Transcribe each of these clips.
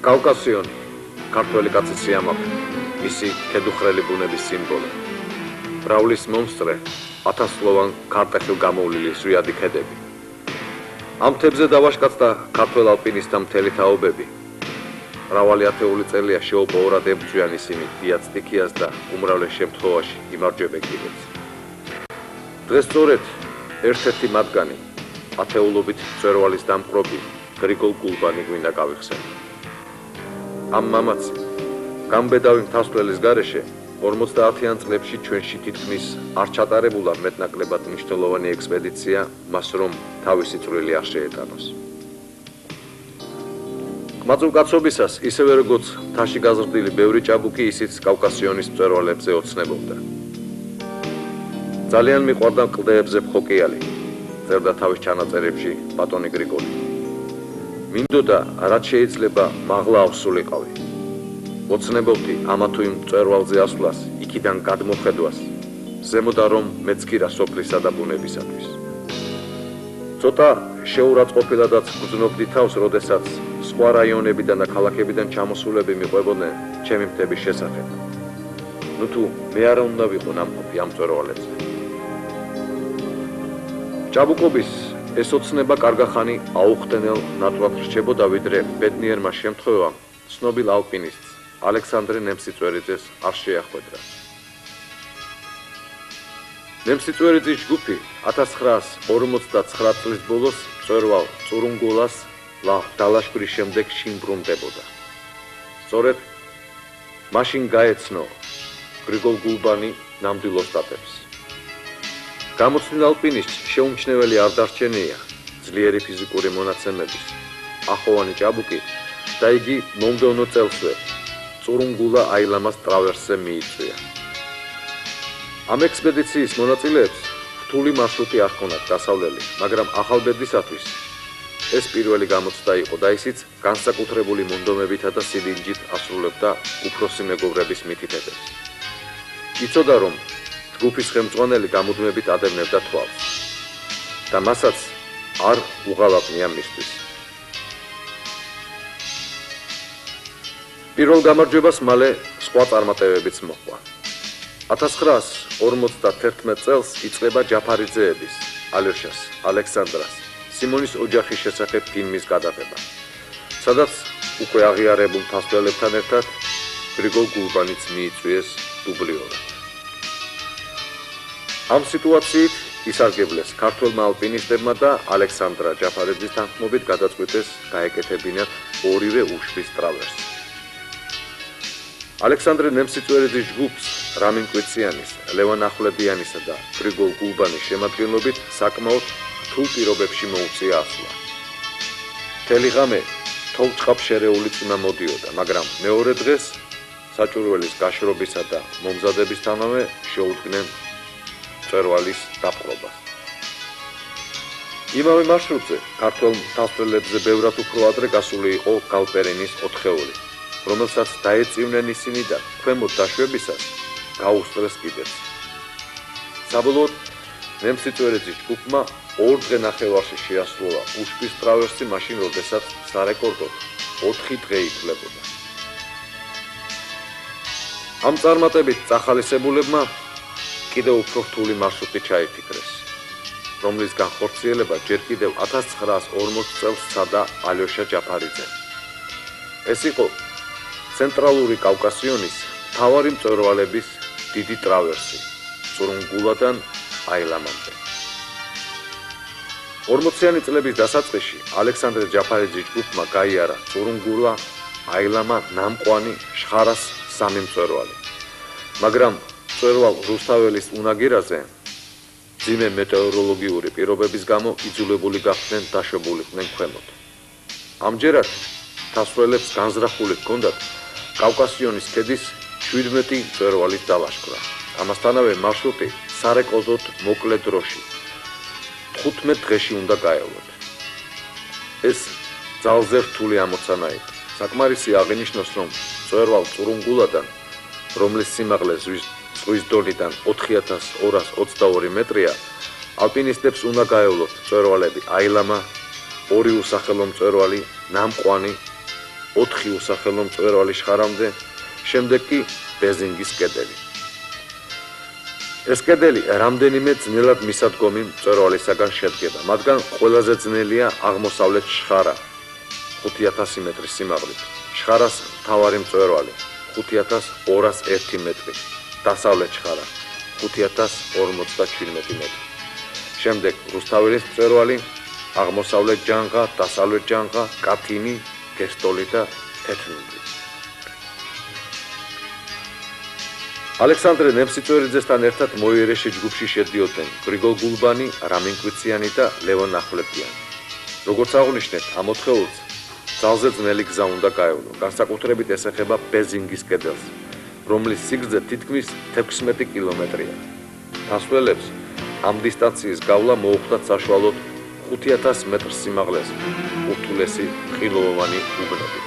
კავკასიონი, ქართველი კაცის სიამაყე, მისი ქედუხრელი ბუნების სიმბოლო. მრავლის მომსწრე, ათასწლოვან ქარტეხილ გამოვლილი ზვიადი ქედები. ამ მთებზე დავაშკაცდა ქართველ ალპინისტთა მთელი თაობები. მრავალი ათეული წელია შეუპოვრად ებრძვიან ისინი დიად სტიქიას და უმრავლეს შემთხვევაში იმარჯვებენ კიდეც. დღეს სწორედ ერთ-ერთი მათგანი, ათეულობით მწვერვალის დამპყრობი გრიგოლ გულბანი გვინდა გავიხსენო. ამ მამაცი, გამბედავი მთასწველის გარეშე 50-იან წლებში ჩვენში თითქმის არ ჩატარებულა მეტნაკლებად მნიშვნელოვანი ექსპედიცია, მას რომ თავისი წვლილი არ შეეტანოს. მაწუხკაცობისას, ისევე როგორც მთაში გაზრდილი ბევრი ჭაბუკი, ისიც კავკასიონის მწვერვალებზე ოცნებობდა. ძალიან მიყვარდა კლდეებზე ფხოკიალი, წერდა თავის ჩანაწერებში ბატონი გრიგოლი. მინდოდა, რაც შეიძლება მაღლა ავსულიყავი. ოცნებობდი ამა თუ იმ მწვერვალზე ასვლას, იქიდან გადმოხედვას, ზემოდა რომ მეცქირა სოფლისა და ბუნებისათვის. ცოტა შეურაცხყოფილადაც გრძნობდი თავს, როდესაც სხვა რაიონებიდან და ქალაქებიდან ჩამოსულები მიყვებოდნენ ჩემი მთების შესახებ. ნუ თუ მე არა უნდა ვიყო ნამყოფი ამ მწვერვალებზე. ჭაბუკობის ეს ოცნება კარგახანი აუხტენელ ნატვრად რჩებოდა, ვიდრე ბედნიერმა შემთხვევამ ცნობილ ალპინისტს ალექსანდრე ნემსიწვერიძეს არ შეახვედრა. ნემსიწვერიძის ჯგუფი 1959 წლის ბოლოს მწვერვალ წურუნგულას დალაშქვრის შემდეგ შინ ბრუნდებოდა. სწორედ მაშინ გაეცნო გრიგოლ გულბანი ნამდვილ ოსტატებს. გამოცდილ ალპინისტს შეუმჩნეველი არ დარჩენია ძლიერი ფიზიკური მონაცემების, ახოვანი ჭაბუკი და იგი მომდევნო წელსვე წურუნგულა აილამას ტრავერსზე მიიწვია. ამ ექსპედიციის მონაწილეებს რთული მარშრუტი არ ჰქონდათ გასავლელი, მაგრამ ახალბედისათვის ეს პირველი გამოცდა იყო და ისიც განსაკუთრებული მონდომებითა და სილინჯით ასრულებდა უფროსი მეგობრების მითითებებს. იცოდა, რომ ჯგუფის ხელმძღვანელი გამუდმებით ადევნებდა თვალს და მასაც არ უღალატნია მისთვის. პირველ გამარჯვებას მალე სხვა წარმატებებიც მოჰყვა. 1951 წელს იწყება ჯაფარიძეების, ალირშას, ალექსანდრას, სიმონის ოჯახის შესახებ ფილმის გადაღება, სადაც უკვე აღიარებულ მთასწველებთან ერთად გრიგოლ გულბანიც მიიწვიეს დუბლიორად. ამ სიტუაციით ისარგებლეს ქართველმა ალპინისტებმა და ალექსანდრა ჯაფარიძის თანხმობით გადაწყვიტეს გაეკეთებინათ ორივე უშბის ტრავერსი. ალექსანდრე ნემსიწვერიძის ჯგუფს რამინ კვიციანის, ლევან ახვლედიანისა და გრიგოლ გულბანის შემადგენლობით საკმაოდ რთულ პირობებში მოუწია ასვლა. მთელი ღამე თოვლ-წყაბ შერეული წვიმა მოდიოდა, მაგრამ მეორე დღეს საჭურველის გაშრობისა და მომზადებისთანავე შეუდგნენ მწვერვალის დაპყრობას. იმავე მარშრუტზე ქართველ მთასწველებზე ბევრად უფრო ადრე გასული იყო გალპერინის 4-ეული, რომელსაც დაეწივნენ ისინი და ქვემოთ დაშვებისას გაუსწრეს კიდეც. საბოლოოდ ნემსიწვერიძის ჯგუფმა 2 დღე ნახევარში შეასრულა უშბის ტრავერსი, მაშინ როდესაც სარეკორდოდ 4 დღე ითვლებოდა. ამ წარმატებით წახალისებულებმა კიდევ უფრო რთული მარშრუტი ჩაიფიქრეს, რომლის განხორციელება ჯერ კიდევ 1940 წელს სცადა ალოშა ჯაფარიძემ. ეს იყო ცენტრალური კავკასიონის მთავარი მწვერვალების დიდი ტრავერსი, წურუნგულადან აილამამდე. 40-იანი წლების დასაწყისში ალექსანდრე ჯაფარიძის ჯგუფმა გაიარა წურუნგულა, აილამა, ნამყვანი, შხარას 3 მწვერვალი. მაგრამ მწვერვალ რუსთაველის უნაგირაზე მძიმე მეტეოროლოგიური პირობების გამო იძულებული გახდნენ დაშვებულიყვნენ ქვემოთ. ამჯერად მთასწველებს განზრახული ჰქონდათ კავკასიონის ქედის 17 მწვერვალის დალაშქვრა. ამასთანავე მარშრუტი სარეკორდოდ მოკლე დროში 15 დღეში უნდა გაევლოთ. ეს ძალზე რთული ამოცანა იყო. საკმარისი აღინიშნოს, რომ მწვერვალ წურუნგულადან, რომლის სიმაღლე ზღვის დონიდან 4222 მეტრია, ალპინისტებს უნდა გაევლოთ მწვერვალები აილამა, 2 უსახელო მწვერვალი, ნამყვანი 4 უსახელო მწვერვალი შხარამდე, შემდეგ კი ბეზინგის კედელი. ეს კედელი რამდენიმე ძნელად მისადგომი მწვერვალისაგან შედგება, მათგან ყველაზე ძნელია აღმოსავლეთ შხარა 5000 მეტრის სიმაღლით, შხარას მთავარი მწვერვალი 5201 მეტრი, დასავლეთ შხარა 5057 მეტრი. შემდეგ რუსთაველის მწვერვალი, აღმოსავლეთ ჯანღა, დასავლეთ ჯანღა, კათინი, გესტოლი და თეთრუნგი. ალექსანდრე ნემსიწვერიძესთან ერთად მოიერეში ჯგუფში შედიოდნენ გრიგოლ გულბანი, რამინ კვიციანი და ლევონ ახვლედიანი. როგორც აღვნიშნეთ, ამ ოთხეულს ძალზე ძნელი გზა უნდა გაევლო, განსაკუთრებით ეს ეხება ბეზინგის კედელს, რომლის სიგრძე თითქმის 16 კილომეტრია. დასასრულებს ამ დისტანციის გავლა მოუხდათ საშუალოდ 5000 მეტრს სიმაღლეს ურთულესი ხილოვანი უბნები.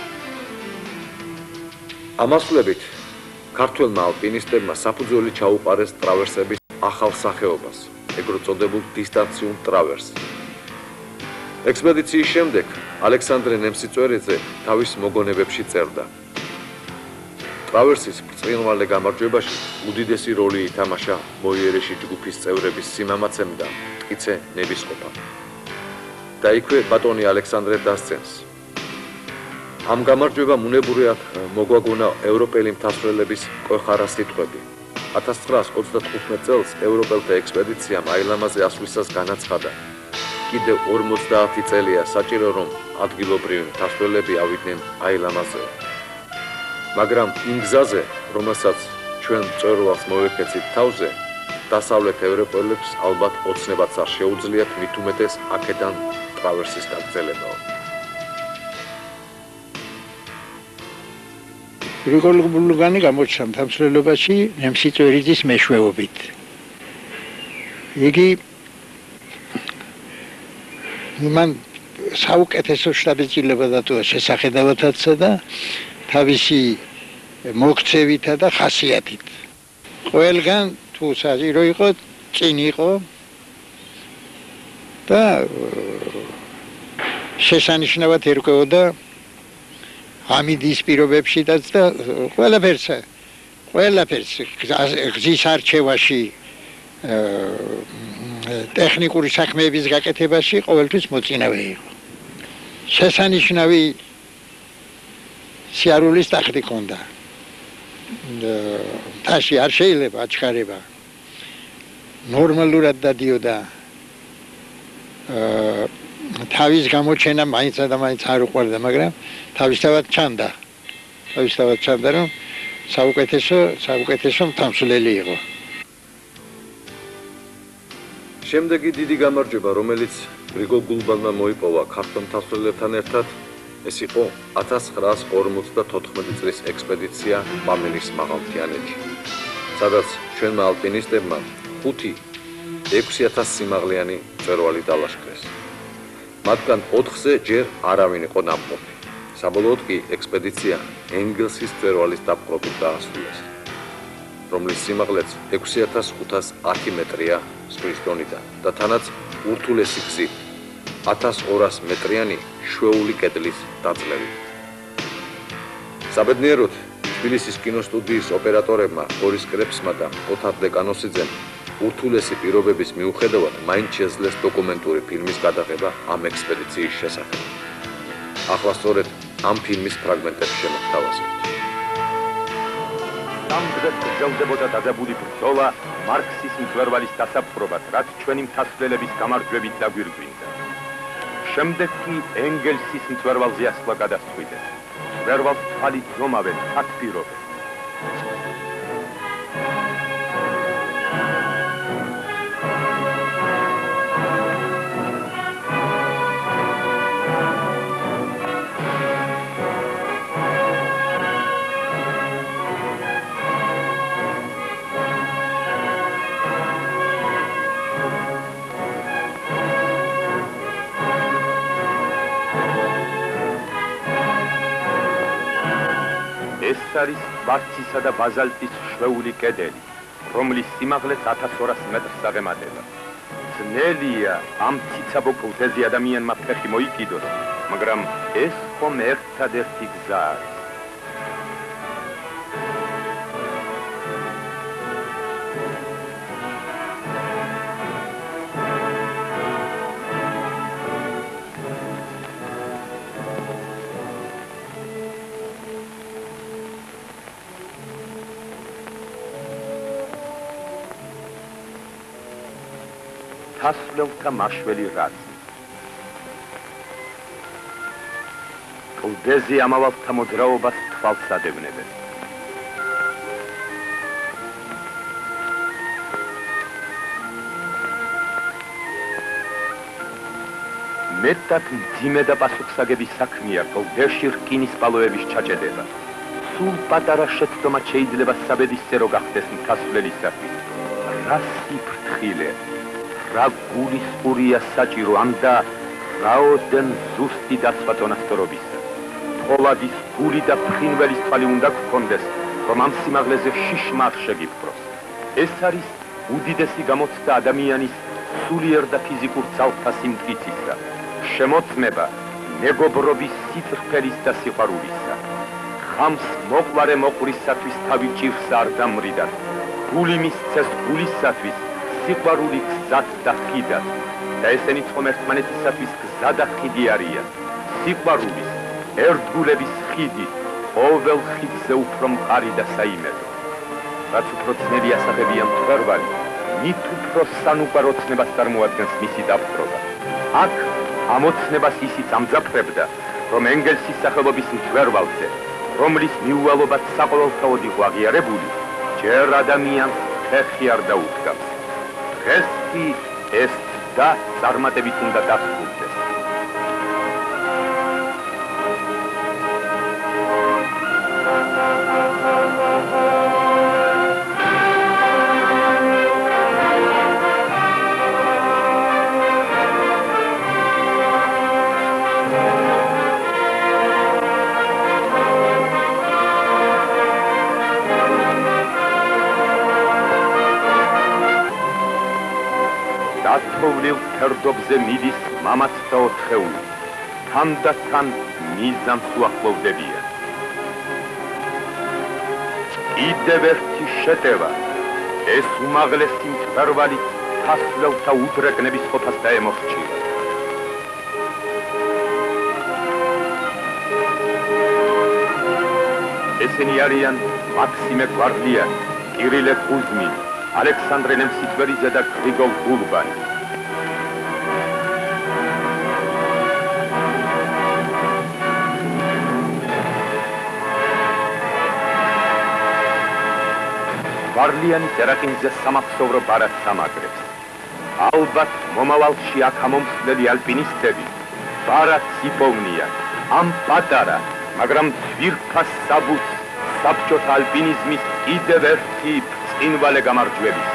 ამასვლებით ქართველმა ალპინისტებმა საფუძველი ჩაუყარეს ტრავერსების ახალ სახეობას, ეგრეთ წოდებულ დისტანციურ ტრავერსს. ექსპედიციის შემდეგ ალექსანდრე ნემსიწვერიძე თავის მოგონებებში წერდა: ტრავერსის ბრწყინვალე გამარჯვებაში უდიდესი როლი ითამაშა მოიერეში ჯგუფის წევრების სიმამაცემ და მტკიცე ნებისყოფა. და იქვე ბატონი ალექსანდრე დასცენს. ამ გამარჯვებამ უნებურიად მოგვაგონა ევროპელი მთასვლელების ყოხარა სიტყვები. 1925 წელს ევროპელთა ექსპედიციამ აილამაზე ასვლისას განაცხადა: კიდევ 50 წელია საჭირო, რომ ადგილობრივი მთასვლელები ავიდნენ აილამაზე. მაგრამ იმ გზაზე, რომელსაც ჩვენ მწვერვალს მოვექცეთ თავზე, დასავლეთ ევროპელებს ალბათ ოცნებაც არ შეუძლიათ, მით უმეტეს აქედან ტრავერსის გაგრძელებაო. გრიგოლ გულბანი გამოჩნდა მთამსვლელობაში ნემსიწვერიძის მეშვეობით. იგი მან საუკეთესო შთაბეჭდილება დატოვა შესახედავათაცსა და თავისი მოქცევითა და ხასიათით. ყველგან თუ საჭირო იყო, წინ იყო და შესანიშნავად ერკვეოდა ამიდის პირობებშიც და ყველაფერს გზის არჩევაში, ტექნიკური საქმეების გაკეთებაში ყოველთვის მოწინავე იყო. შესანიშნავი სიარულის ტახტი ჰქონდა. მთაში არ შეიძლება აჩქარება. ნორმალურად დადიოდა. თავის გამოჩენა მაინც და მაინც არ უყვარდა, მაგრამ თავისთავად ჩანდა, რომ საუკეთესო მთამსვლელი იყო. შემდეგი დიდი გამარჯვება, რომელიც გრიგოლ გულბანმა მოიპოვა ქართველ მთასვლელებთან ერთად, ეს იყო 1954 წლის ექსპედიცია პამენის მაღალმთიანეთში, სადაც ჩვენმა ალპინისტებმა 5-6000 სიმაღლიანი მწვერვალი დალაშქრეს. მათგან 4-ზე ჯერ არავინ იყო ნამყოფი. საბოლოოდ კი ექსპედიცია ენგელსის მწვერვალის დაპყრობით დაასრულეს, რომლის სიმაღლეც 6510 მეტრია ზღვის დონიდან და თანაც ურთულესი გზით 1200 მეტრიანი შვეული კედლის დაძლევით. საბედნიეროდ თბილისის კინოსტუდიის ოპერატორებმა ბორის კრეფსმა და ოთარ დეკანოსიძემ ურთულესი პირობების მიუხედავად მაინც შეძლეს დოკუმენტური ფილმის გადაღება ამ ექსპედიციის შესახებ. ახლა სწორედ ამ ფილმის ფრაგმენტებს შემოგთავაზებთ. ამ დღეს გრძელდებოდა დაძაბული ბრძოლა მარქსის მწვერვალის დასაპყრობად, რაც ჩვენი მთასვლელების გამარჯვებით დაგვირგვინდა. შემდეგ კი ენგელსის მწვერვალზე ასვლა გადასწყვიტეს. მწვერვალს თვალით ზომავენ აქ პირობენ. ეს არის ვარცისა და ბაზალტის შვეული კედელი, რომლის სიმაღლეც 1200 მეტრს აღემატება. ძნელია ამ ციცაბო კლდეზე ადამიანმა ფეხი მოიკიდოს მაგრამ ეს ხომ ერთადერთი გზა არის. თასვლელთა მაშველი რაცი. კლდეზე ამავალთა მოძრაობას თვალს ადევნებენ. მეტად მძიმე და პასუხსაგების საქმეა კლდეში რკინის პალოების ჩაჭედება. სულ პატარა შეცდომა შეიძლება საბედისწერო გახდეს თასვლელისათვის. რა სიფრთხილე, რა გულისყურია საჭირო ამ და რაოდენ ზუსტი დაცვა თონასწორობისა. თოლადის გული და ფრინველის თვალი უნდა გქონდეს, რომ ამ სიმაღლეზე შიშმა არ შეგიფროს. ეს არის უდიდესი გამოცდა ადამიანის სულიერ და ფიზიკურ ძალთა სიმტკიცისა, შემოწმება მეგობრობის სიწრფელის და სიყვარულისა. ხამს მოყვარე მოყვრისათვის თავი ჭირს არ დამრიდათ, გული მისცეს გულისათვის სიყვარული გზად და ხიდად და ესენი ხომ ერთმანეთისათვის გზა და ხიდი არიან. სიყვარულის, ერთგულების ხიდი, ყოველ ხიდზე უფრო მყარი და საიმედო. რაც უფრო ძნელი ასაღებია მწვერვალი, მით უფრო სანუკვარო ცნებას წარმოადგენს მისი დაპყრობა. აქ ამოცნებას ისიც ამძაფრებდა, რომ ენგელსის სახელობის მწვერვალზე, რომლის მიუვალობაც საყოველთაოდ იყო აღიარებული, ჯერ ადამიანს ფეხი არ დაუდგამს. დღეს კი ეს და წარმატებით უნდა დასრულდეს. დათოვლილ ფერდობზე მიდის მამაც და ოთხეული, თან და თან მიზანს უახლოვდებიან. კიდევ ერთი შეტევა, ეს უმაღლესი მწვერვალი თასვლელთა უდრეკნების ყოფას დაემორჩილა. ესენი არიან მაქსიმე გვარდიანი, კირილე კუზმინი, ალექსანდრე ნემსიტვერიძე და გრიგოლ გულბანი. გვარდიანი წერაკინზე სამახსოვრო ბარათს ამაგრებს. ალბათ მომავალში აქ ამომხსნელი ალპინისტები ბარათს იპოვნიან. ამ პატარა, მაგრამ ძვირფას საბუთს საბჭოთა ალპინიზმის კიდევ ერთი ბრწყინვალე გამარჯვებისა.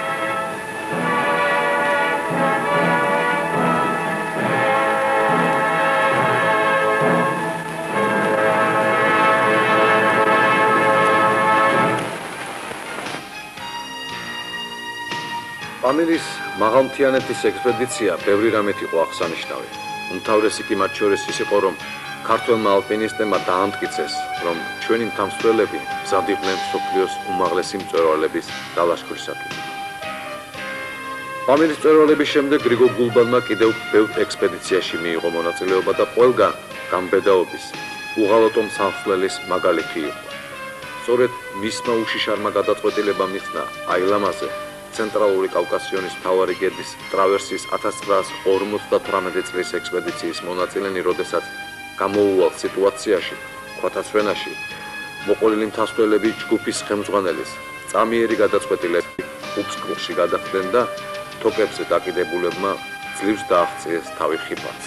პამირის მაღალმთიანეთის ექსპედიცია ბევრი რამით იყო აღსანიშნავი. უმთავრესი კი მათ შორის ის იყო, რომ ქართველმა ალპინისტებმა დაამტკიცეს, რომ ჩვენი მთამსვლელები მზად იყვნენ მსოფლიოს უმაღლესი მწვერვალების დალაშქვრისათვის. პამირის მწვერვალების შემდეგ გრიგოლ გულბანმა კიდევ ბევრ ექსპედიციაში მიიღო მონაწილეობა და ყველგან გამბედაობის, უღალატო მსახველის მაგალითი იყო. სწორედ მისმა უშიშარმა გადაწყვეტილებამ მიხსნა აილამაზე ცენტრალური კავკასიონის მთავარი გერბის ტრავერსის 1958 წლის ექსპედიციის მონაწილენი, როდესაც გამოუვალ სიტუაციაში, ქვათასვენაში, მოყოლილი მთასვლელები ჯგუფის ხელმძღვანელის წამიერი გადაწყვეტილებით უბსკრუხში გადახდნენ და თოკებზე დაკიდებულებმა ძლივს დააღწიეს თავი ხიფათს.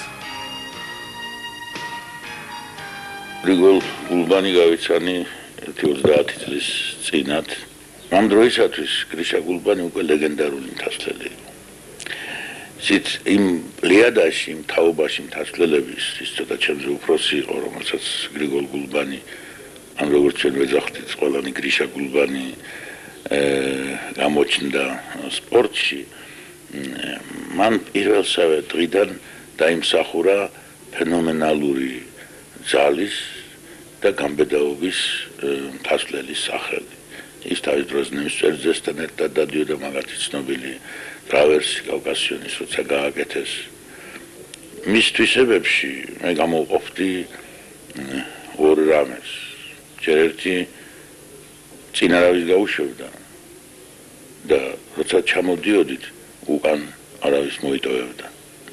გრიგოლ გულბანი გავიცანი 30 წლის წინათ. ამ დროისათვის გრიშა გულბანი უკვე ლეგენდარული მთასვლელი იყო. სიც იმ პლიადაში, იმ თაობაში მთასვლელების ის ცოტა ჩემზე უფროსი იყო, რომელსაც გრიგოლ გულბანი, ან როგორც ჩვენ ვეძახდით, ყველანი გრიშა გულბანი გამოჩნდა სპორტში. მან პირველსავე დღიდან დაიმსახურა ფენომენალური ძალის და გამბედაობის მთასვლელი სახელი. ის თავის დროს ნემსვერძესთან ერთად დადიოდა მაგათი ცნობილი ტრავერსი კავკასიონის, როცა გააკეთეს. მის თვისებებში მე გამოვყოფდი ორ რამეს. ჯერ ერთი წინარავის გაუშვებდა და როცა ჩამოდიოდით უკან არავის მოიტოვებდა.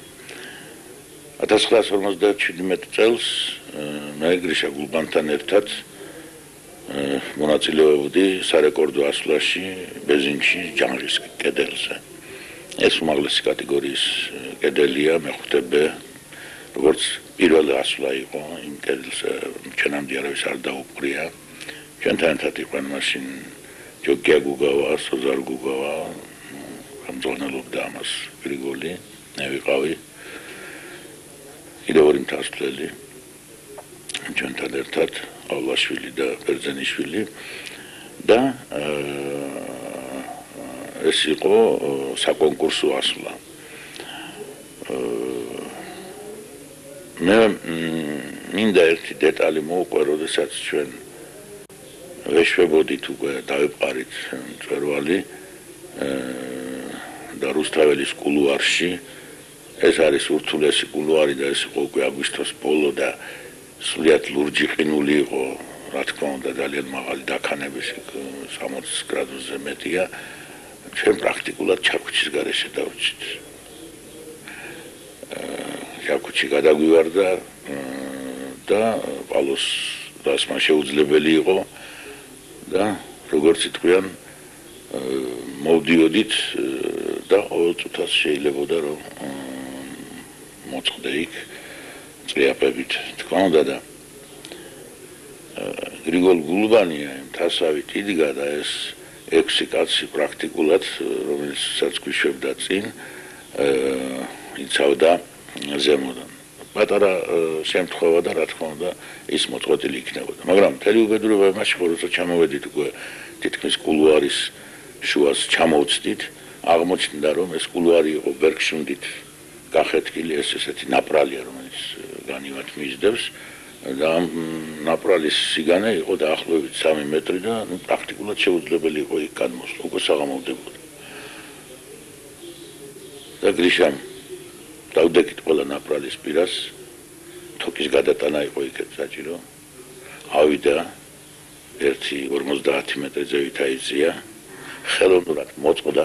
1957 წელს მე გრიშა გულბანთან ერთად მონაწილეობდი სარეკორდო ასვლაში ბეზინში ჯანღის კედელზე. ეს უმაღლესი კატეგორიის კედელია, მეხუთე როგორც პირველი ასვლა იყო იმ კედელზე, ჩვენამდე არავის არ დაუპყრია. ჩვენთან ერთად იყვნენ მაშინ ჯოგია გუგავა, სოზარ გუგავა, ხელმძღვანელობდა ამას გრიგოლი, მე ვიყავი. კიდევ ორი მთასვლელი ჩვენთან ერთად ავლაშვილი და ბერძენიშვილი და ეს იყო საკონკურსო ასვლა. მე მინდა ერთი დეტალი მოვყვე, როდესაც ჩვენ ვეშვებოდით უკვე დავეპყარით მწვერვალი და რუსთაველის კულუარში. ეს არის ურთულესი კულუარი და ეს იყო უკვე აგვისტოს ბოლო და სულიად ლურჯი ყინული იყო, რა თქმა უნდა ძალიან მაღალი დაქანების 60 გრადუსზე მეტია. ჩვენ პრაქტიკულად ჩაქუჩის გარეშე დავრჩით. ჩაქუჩი გადაგვივარდა და პალოს დასმა შეუძლებელი იყო და როგორც იტყვიან მოვდიოდით და ყოველ წუთას შეიძლებოდა რომ მოწყდე იქ წრიაპებით. თქმა უნდა და გრიგოლ გულბანია მთასავით იდგა და ეს 6 კაცი პრაქტიკულად რომელსაც გვიშვებდა წინ იცავდა ზემოდან. პატარა შემთხვევა და რა თქმა უნდა ის მოწყვეტილი იქნებოდა. მაგრამ მთელი უბედურება იმაში იყო, როცა ჩამოვედით უკვე თითქმის კულუარის შუას ჩამოვწდით, აღმოჩნდა რომ ეს კულუარი იყო ბერგშუნდით გახეთქილი, ეს ესეთი ნაპრალია, რომელიც განივად მისდევს და ამ ნაპრალის სიგანე იყო დაახლოებით 3 მეტრი და პრაქტიკულად შეუძლებელი იყო იქ გადმოსვლა, უკვე საღამოვდებოდა. და გრიშამ დავდექით ყველა ნაპრალის პირას, თოკის გადატანა იყო იქეთ საჭირო. ავიდა ერთი 50 მეტრი ზევით აიწია, ხელოვნურად მოწყდა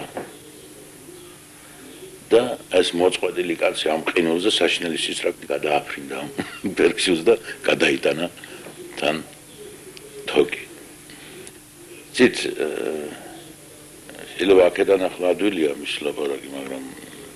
და ეს მოწყობილი კაცი ამ ყინულზე საშინელი სისრაფით გადააფრინდა ბერგშუს და გადაიტანა თან თოკი. ცით შეიძლება აქედან ახლა ადვილია მის ლაპარაკი, მაგრამ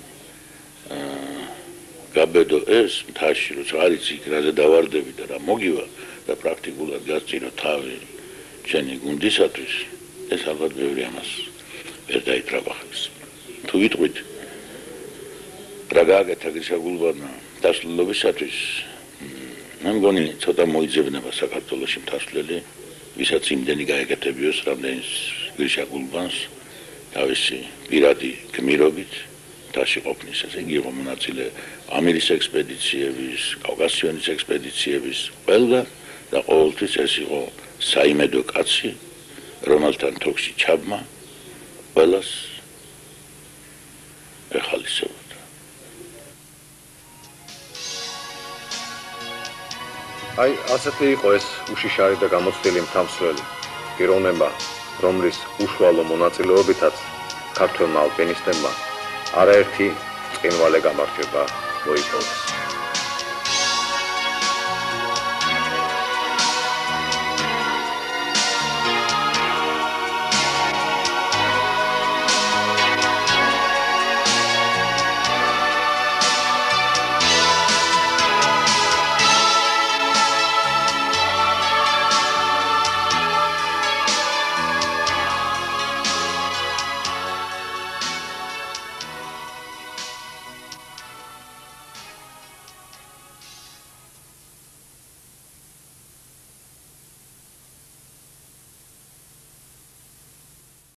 გაბედო ეს მთაში როცა არ იცი რაზე დავარდები და რა მოგივა და პრაქტიკულად გასწირო თავი ჩვენი გუნდისათვის, ეს ალბათ ბევრი ამას ვერ დაიტრაბახებს. თუ ვიტყვით რა გააკეთა გრიშა გულბანმა დასრულებისათვის, მე მგონი ცოტა მოიძებნება საქართველოში მთასვლელი, ვისაც იმდენი გაეკეთებიოს, რამდენიც გრიშა გულბანს თავისი პირადი გმირობით მთაში ყოფნის. ესე იგი იყო მონაწილე ამირის ექსპედიციების, კავკასიონის ექსპედიციების ყველგან და ყოველთვის ეს იყო საიმედო კაცი, რომელთან თოქში ჩაბმა ყველას ეხალისებოდა. აი, ასეთი იყო ეს უშიშარი და გამოცდილი მთამსვლელი, პიროვნება, რომლის უშუალო მონაწილეობითაც ქართველმა ალპინისტებმა არაერთი ბრწყინვალე გამარჯვება მოიპოვეს.